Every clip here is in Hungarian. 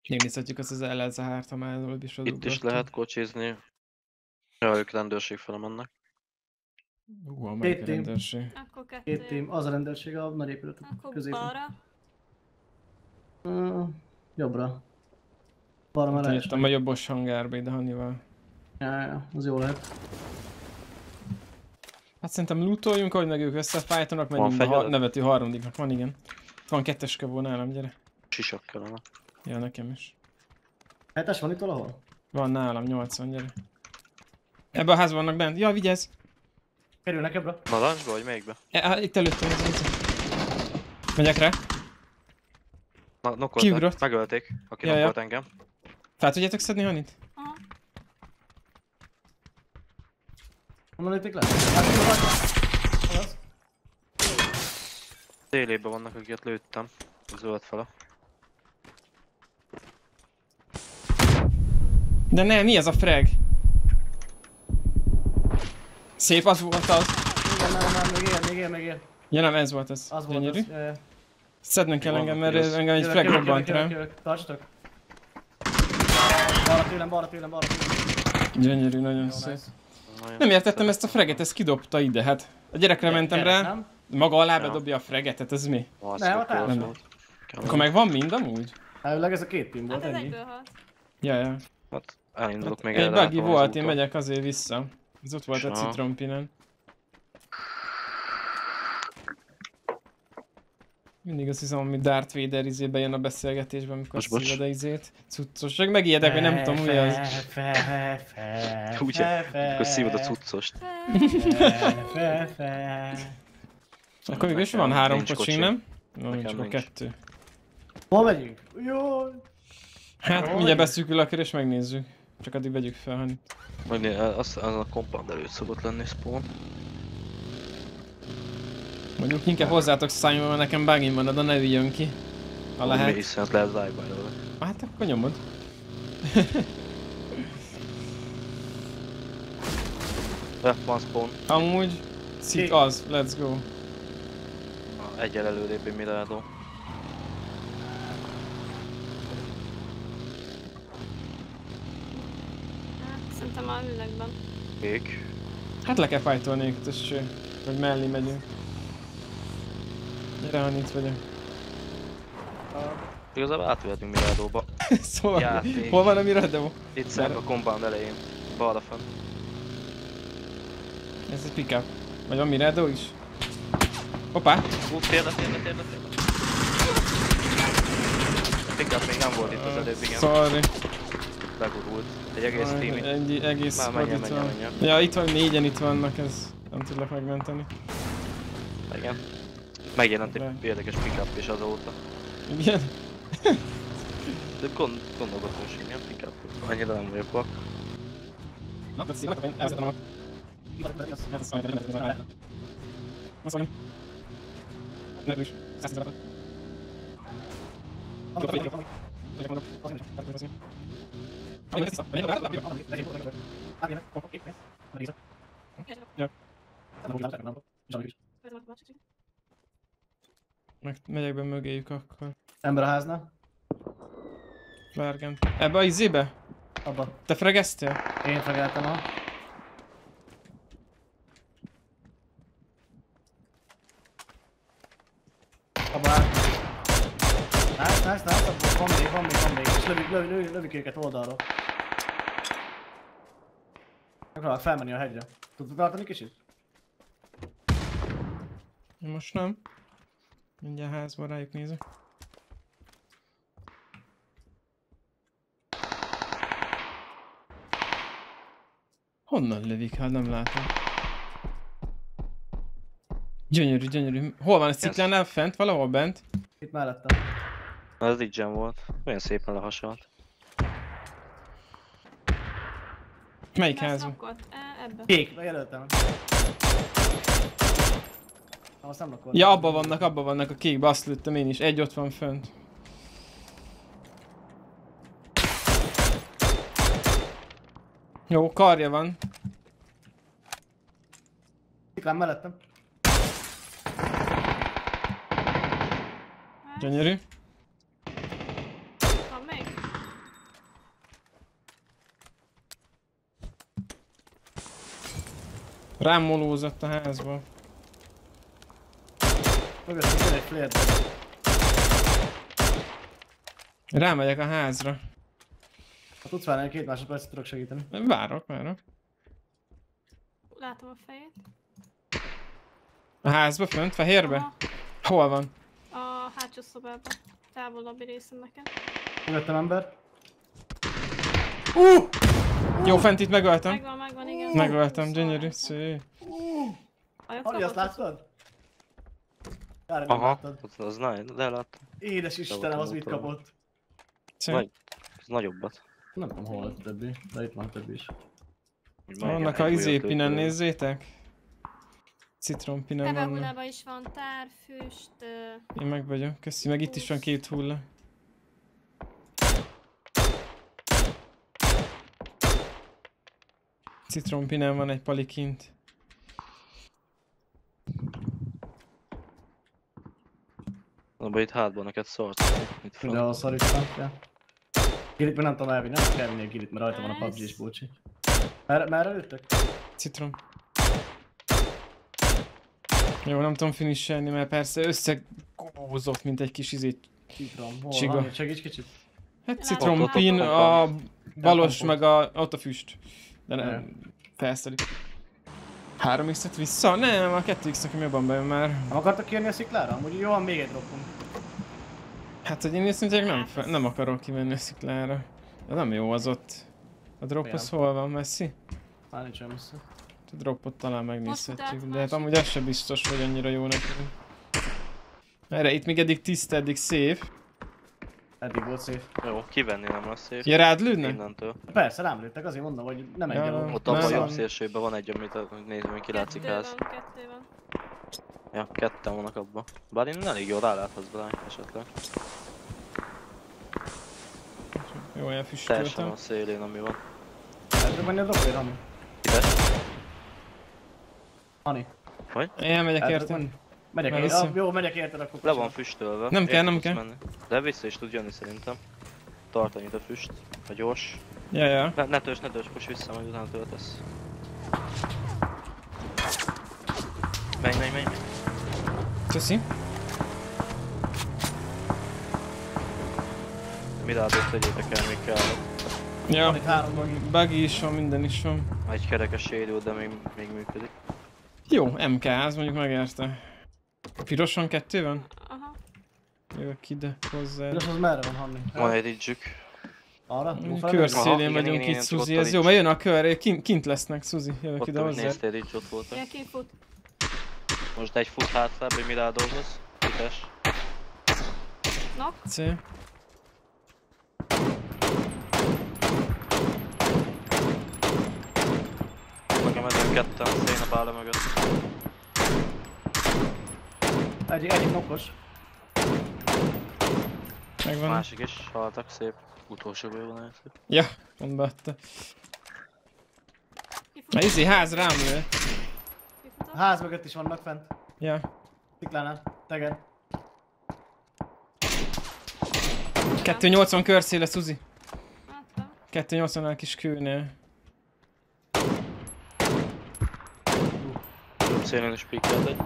Megnézhetjük azt az LZ3-t, ha már előbb is Itt is lehet kocsizni. Ja, ők rendőrség fele mennek. A melyik a rendőrség? Akkor Két team, az a rendőrség a nagy épület közében. balra. Jobbra. Balra már Hát jöttem a jobbos hangárba ide Hannival. Ja, az jó lehet. Hát szerintem lootoljunk, ahogy meg ők összefájtanak, menjünk a nevető harmadiknak. Van, igen. Van 2-es kövó nálam, gyere. Sisak kellene. Ja, nekem is. 7-es van itt valahol? Van nálam, 80, gyere. Ebben a házban vannak bent. Ja, vigyázz! Kerülnek ebbe. Narancsba vagy melyikbe? Itt előttem, megyek rá. Nokkolták, megölték, aki nokkolt engem. Fel tudjátok szedni Hanit? Aha. Honnan lőtték le? Az. Délébe vannak, akiket lőttem. A zöld fele. De nem, mi ez a frag? Szép az volt az. Igen, nem, még él. Ja nem, ez volt ez. Az volt az, jaj. Szednünk kell engem, mert engem egy frag robbant rá. Tartsatok. Balra tőlem. Gyönyörű, nagyon szép. Nem értettem ezt a fraget, ez kidobta ide, hát. A gyerekre mentem rá, maga alá bedobja a fraget, hát ez mi? Nem, a társ volt. Akkor meg van mind amúgy? Elvileg ez a két team volt, Hát ez ennyi. egyből halt. Ja. Hát elindulok még egy buggy volt, én megyek azért vissza. Ez ott volt a citrompinen. Mindig azt hiszem, hogy Darth Vader izébe jön a beszélgetésben, amikor szíved a izét. Cuccos, csak megijedek, hogy nem tudom mi az. Ugye, amikor szíved a cuccost. Akkor mégis van 3 kocsink, nem? No, csak a 2. Hol megyünk? Jaj! Hát mindjárt beszűkül a kör és megnézzük. Csak addig vegyük fel, Hanit. Az a compound előtt szokott lenni spawn. Mondjuk inkább hozzátok szálljunk, mert nekem buggy van, de ne üljön ki. Ha lehet. Mi hiszen lehet live belőle. Hát akkor nyomod. Van spawn. Amúgy, szik az, let's go. Egyel előrébb Mirado. Szerintem a lélekben. Kék. Hát le kell fájtolni őket, és vagy mellé megyünk. Gyere, ha itt vagyok. Igazából átvehetünk Miradóba. Szóval, hol van a Mirado? Itt szerb a compound elején. Balra fenn. Ez egy pick-up. Vagy van Mirado is? Hoppá! Térde. Pick-up még nem volt itt az előbb, igen. Sorry. Begurult. Egy egész team. Egy egész már menjen. Ja, itt van, 4-en itt vannak, ez nem tudlak megmenteni. Igen. Megjelent egy érdekes pick-up is azóta. Igen? De gondolgatom is, igen, pick-up. Annyira nem vagyok vak. Na, de szívek, én elvezetem a... Azt mondja. Ne is, 100 megyek be mögéjük akkor. Ember a háznál. Várgám. Ebbe a izébe? Abba. Te fregeztél? Én fregeltem a... Abba áll. Nice, van még. És lövik őket oldalról. Megpróbálok felmenni a hegyre. Tudod tartani kicsit? Most nem. Mindjárt házban rájuk nézek. Honnan lövik? Hát nem látom. Gyönyörű. Hol van a sziklánál? Fent? Valahol bent? Itt mellettem. Ez így gen volt. Olyan szépen lehasalt. Melyik házban? Ebben. Kék, jelöltem. Azt nem lakoltam. Ja, abba vannak a kékbe, azt lőttem én is. Egy ott van fönt. Jó, karja van. Sziklán mellettem. Gyönyörű. Van még? Rám molózott a házba. Mögöttünk jön egy flare. Rámegyek a házra. Ha tudsz várni, 2 másodpercet tudok segíteni. Várok. Látom a fejét. A házba fönt, fehérbe? Aha, Hol van? a hátsó szobában. Távolabbi részen nekem. Mögöttem ember. Jó, fent itt megöltem. Megvan, igen. Megöltem, gyönyörű, szép. Hajok Ari, azt kapott? láttad? Kár, nem Aha, láttad. az láttam. Édes Istenem, az mit kapott? Szép. Ez nagyobbat. Nem tudom hol a többi, de itt van többi is. Vannak a izépinen, nézzétek. Citrompinen vannak. Tebehullában is van tár, füst, Én meg vagyok, köszi, meg itt is van 2 hulla. Citrompinen van egy pali kint. Abba itt hátban neked szart. Itt De van. a szaristen, ja. Gilit még nem tudom elvinni, nem kell vinni a Gilit, mert rajta van a PUBG-s bócsi. Merre lőttek? Citrom. Jó, nem tudom finisselni, mert persze összegobózott, mint egy kis izét. Citrom, hol Csiga. van? Segíts kicsit. Hát citrompin, a balos meg ott a füst. De nem, felszedik. 3x-et vissza? Nem, a 2x nekem jobban bejön már. Nem akartak kérni a sziklára? Amúgy jó, van még egy droppunk. Hát, hogy én őszintén nem akarok kimenni a sziklára. De nem jó az ott. A drop az hol van, messzi? Már nincs olyan messze. A dropot talán megnézhetjük, Most de hát másik. amúgy az sem biztos, hogy annyira jó nekünk. Erre itt még eddig tiszta, eddig safe. Eddig volt safe. Jó, kivenni nem lesz szép. Ja, rád lődne? Innentől. Persze, rám lőttek, azért mondom, hogy nem egy Ja, gyalog. Ott a Nem. jobb szélsőben van egy, amit nézem, hogy kilátszik ház. Kettő van. Ja, ketten vannak abban. Bár én elég jól ráláthatsz bele esetleg. Jó, Teljesen elfüstöltem. a szélén, ami van. El tudok menni a dropért, Hani? Ide? Hani. Elmegyek El tudok érted? menni? Megyek Már én. vissza. Jó, megyek érted akkor. Le van füstölve. Nem kell, Érted nem tudsz kell. menni. De vissza is tud jönni szerintem. Tartani itt a füst. A gyors. Ja. Ne törts, push vissza, majd utána töltesz. Menj. Köszi. Mirádot tegyétek el, még kell. Ja, Van itt 3 bagi. buggy is van, minden is van. Egy kerekes sérül, de még működik. Jó, MK, az mondjuk megérte. Piroson 2 van? Aha. Jövök ide hozzá. Piros az merre van, Hani? Van egy ridge-ük. Arra? Jó fel? Kör Aha, szélén igen, vagyunk igen, itt, csak Suzi, ott a ez jó, ridge. mert jön a kör, kint lesznek, Suzi, jövök Ott, ide ahogy hozzá. néztél, ridge ott voltak. Ja, kifut. Most egy fut hátrább, hogy Mirádóhoz. Kites. Knock. C. Nekem ezen ketten, szén a bála mögött. Egyik nokkos. Megvan. Másik is, haltak szép. Utolsó bőven nagyon szép. Ja, pont beadta. Kifut. Na izé, ház rám lő. A ház mögött is vannak fent. Ja. Sziklánál. Tegen. 280 körszéle, Suzi. Láttam. 280-nál kis kőnél. Jobb szélén is pikkelt egy.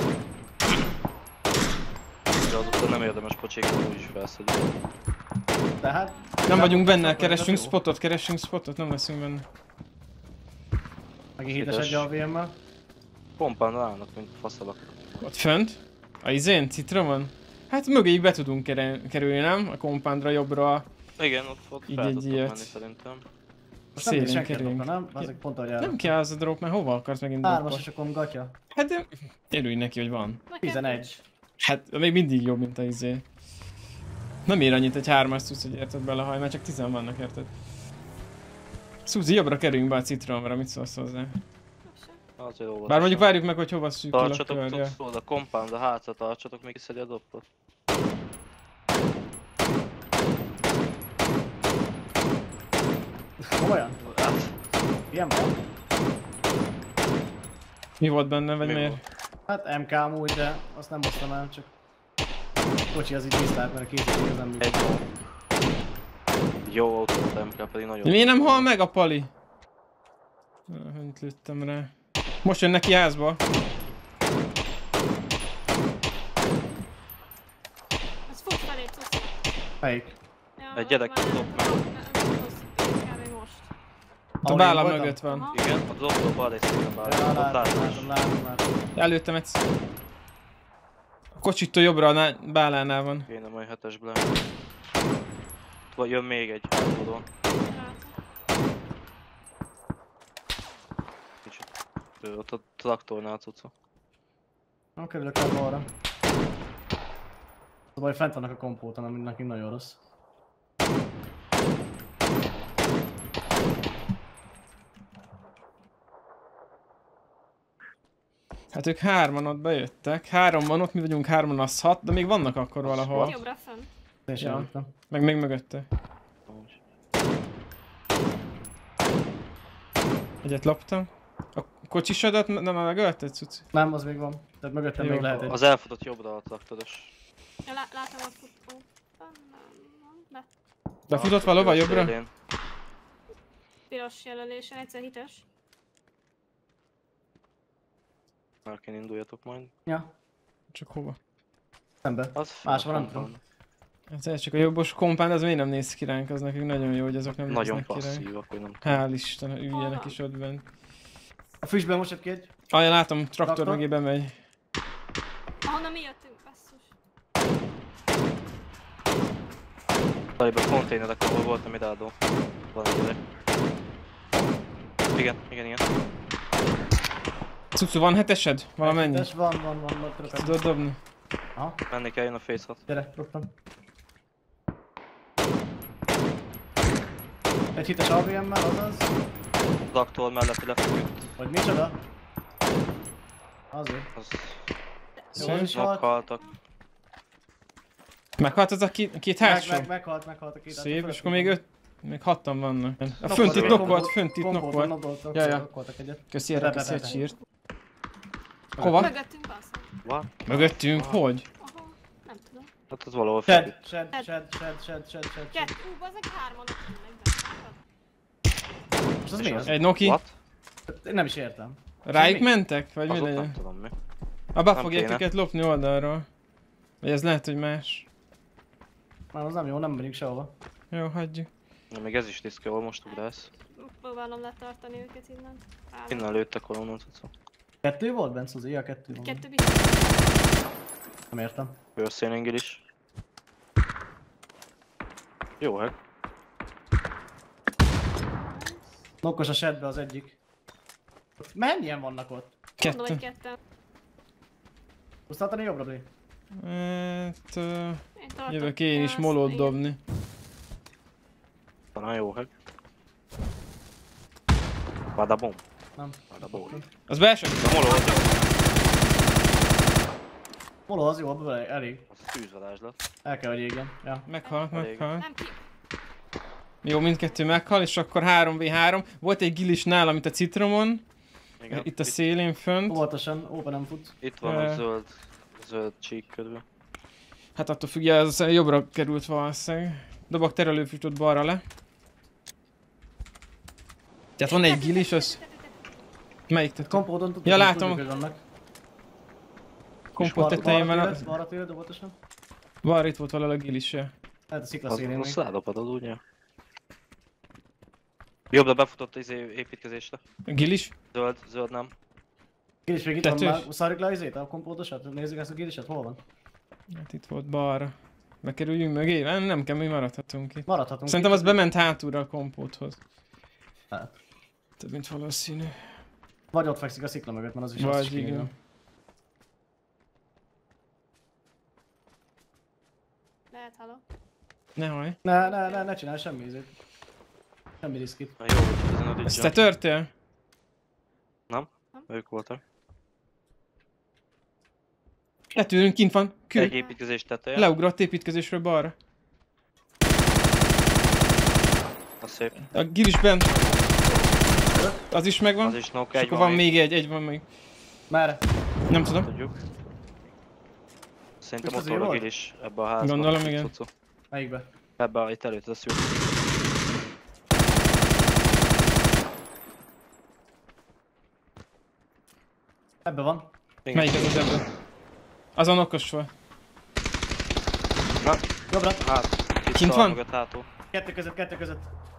De azóta nem érdemes pocsékolni, úgyis felszedjük. Tehát... Nem vagyunk benne, Akkor keressünk jó. spotot, nem leszünk benne. Megint hites egy a VM-mel. Pompán állnak, mint faszalak. Ott fönt? A izén, Citromon? Hát mögéig be tudunk kerülni, nem? A kompándra jobbra. Igen, ott Így fel egy tudtok ilyet. menni szerintem. Most nem néz Szélén senki a kerülünk. dropra, nem? Azok pont ahogy Nem elraktam. kell az a drop, mert hova akarsz megint 3-as dropot? és akkor gatya. Hát de... Örülj neki, hogy van. Nekem 11. Hát még mindig jobb, mint a izé. Nem ér annyit egy 3-as cucc, hogy érted belehaj, mert csak 10 vannak, érted? Suzi, jobbra kerüljünk be a Citromra, mit szólsz hozzá? Azért óvatosan. Bár mondjuk várjuk meg, hogy hova szűkül a Tartsatok, körje. tudod, a compound, a hátra tartsatok, még kiszedi a doppot. Komolyan? Hát, Ilyen van? Mi volt benne, vagy Mi miért? Hát MK amúgy, de azt nem hoztam el, csak... Kocsi az így tisztált, mert a készítség az nem működik. egy jó autót, MK pedig nagyon. Miért nem hal meg a pali? Hogy lőttem rá? Most jön neki házba. Ez fut felé, Cuci. Melyik? Ja, Egy gyerek van- dob meg. Kb. most. A Ahol bála én voltam? mögött van. Aha. Igen, a dobtól bal részében bár. Ja, Ott látom. Előttem egyszer. A kocsittól jobbra a bálánál van. Kéne majd 7-esbe. Vagy jön még egy hátulról. Látom. Kicsit. Ott a traktornál cucca. Nem kerülök el balra. A baj, fent vannak a kompóton, ami nekünk nagyon rossz. Hát ők hárman ott bejöttek. 3 van ott, mi vagyunk 3-an, az 6, de még vannak akkor valahol. Jobbra fönn. Én sem Ja. jöttem. Meg még mögötte. Egyet loptam. A kocsisodat nem megölted, cuci? Nem, az még van. Tehát mögöttem Jó. még lehet egy. Az elfutott jobbra a traktoros. Ja, látom a futó. De De futott valóban jobbra? Szélén. piros jelölésen, egyszer hites. Márként induljatok majd. Ja, Csak hova? szembe. Az Másban nem van. tudom. Hát ez csak a jobbos kompánd, az miért nem néz ki ránk, az nekünk nagyon jó, hogy azok nem Nagyon néznek ki ránk. passzívak, hogy nem tudom. Hál' Isten, üljenek is ott bent. A füstben most jött ki egy. Ah, ja, látom, traktor Traktor? mögé bemegy. Ahonnan mi jöttünk, basszus. Talib a konténerek, ahol volt a Mirado. Van egy gyerek. Igen. Cucu, van 7-esed? Valamennyi? Hites, van, tudok. Tudod dobni? Aha, Menni kell, jön a face 6. gyere, rúgtam. Egy hites ABM-mel, azaz. Traktor mellett lefeküdt. Vagy micsoda? Azért. Az Jó, az is halt. meghaltak. Meghalt az a két hátsó? Meghalt a két. Szép, és akkor még 6-an vannak. A Knock fönt itt volt. knock volt, fönt itt knock volt. Knock Ja, ja. Knockoltak egyet. Köszi, erre Be, köszi, be, egy be. sírt. Hova? Mögöttünk, basszus. What? Mögöttünk? Hogy? Aha, nem tudom. Hát az valahol Shed. Kettő, bazeg hárman ott ülnek Most az mi az? Egy Noki? What? Én nem is értem. Rájuk mi? mentek? Vagy mi Azok nem legyen? tudom mi. Ah, be Nem fogják kéne. őket lopni oldalról. Vagy ez lehet, hogy más. Már az nem jó, nem megyünk sehova. Jó, hagyjuk. Na, még ez is diszke, ahol most ugrálsz. Próbálom letartani őket innen. Állam. Innen lőttek onnan, cucca. Kettő volt bent, Suzy? Ja, kettő van. Kettő biztos. Nem értem. Bőrszénéngel is. Jó, hát. Nokkos a shedbe az egyik. Mennyien vannak ott? Mondom, hogy Kettő. ketten. Tudsz tartani jobbra, Bli? Hát... Én tartok Jövök én is azt, molót igen. dobni. Talán jó, hát. Badabom. Nem. Badabom. Az beesett? De moló, Molo az jó, abban elég. az tűzvarázslat. El kell, hogy égjen. Ja. Meghalt, Elég. meghalt. Nem ki. Jó, mindkettő meghal, és akkor 3v3. Volt egy gilis nálam, itt a citromon. Igen. Itt a szélén fönt. Óvatosan, open nem fut. Itt van a zöld csík körül. Hát attól függően, az jobbra került valószínűleg. Dobok terelőfüstöt balra le. Tehát van egy gilis, az... Melyik tető? Kompódon tudjuk, Ja, látom. hogy vannak. Kompot tetején van a... Balra tőled, óvatosan. Balra itt volt valahol a gilis, ja. Lehet a szikla Az szélén még. azt rádopadod, ugye? Jobbra befutott az építkezésre. A gilis? Zöld nem. Gilis még itt van Tetős? már. Szarjuk le izét, a kompódosat? Nézzük ezt a giliset, hol van? Hát itt volt balra. Bekerüljünk mögé? Nem kell, mi maradhatunk itt. Maradhatunk. Szerintem itt. az bement hátulra a kompóthoz. Hát. Több mint valószínű. Vagy ott fekszik a szikla mögött, mert az is azt Vagy is igen. kinyílna. Lehet, haló. Ne haj. Ne csinálj semmi izét. Semmi riskit. Na jó, hogy ezen a Ezt te törtél? Ők voltak. Letűrünk, kint van. Egy Kül. építkezés teteje. Leugrott építkezésről balra. Az szép. A gilis bent. Az is megvan. Az is nok, És egy akkor van van még. egy van még. Merre? Nem tudom. Tudjuk. Szerintem Most ott az van a volt? gilis ebbe a házba. Gondolom, igen. Cucu. Melyikbe? Ebbe itt előtt az jó. Ebben van. Igen. Melyik ez az ebből? Azon okos volt. Na, Jobbra. Kint van? Magad hátul. Kettő között.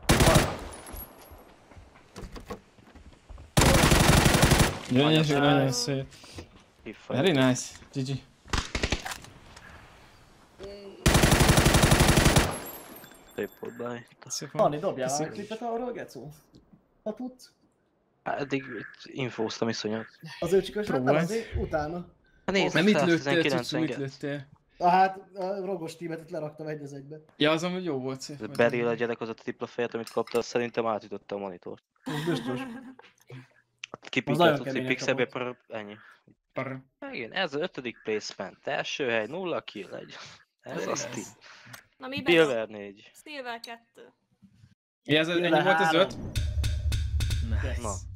Nagyon szép. Very nice. GG. Szép volt be. Szép van. Fanni, dobjál Köszi. már klipet arról, Gecó? Ha tudsz. Eddig infóztam iszonyat. Az őcsikös lett, Próbálj. azért utána. Hát nézd, Nem mit lőttél, 119 Cucu, mit enged. lőttél? Hát a rogos tímet leraktam egy az egybe. Ja, az amúgy jó volt szép. Beryl a gyerek az a tripla fejet, amit kapta, azt szerintem átütötte a monitort. Ez biztos. Kipikelt nagyon a keményen pixelbe, kapott. ennyi. Parr. Igen, ez az 5. place fent. Első hely, 0 kill egy. Ez az team. Na miben? Silver 4. Silver 2. Mi ez, ennyi volt az 5? Yes. Na.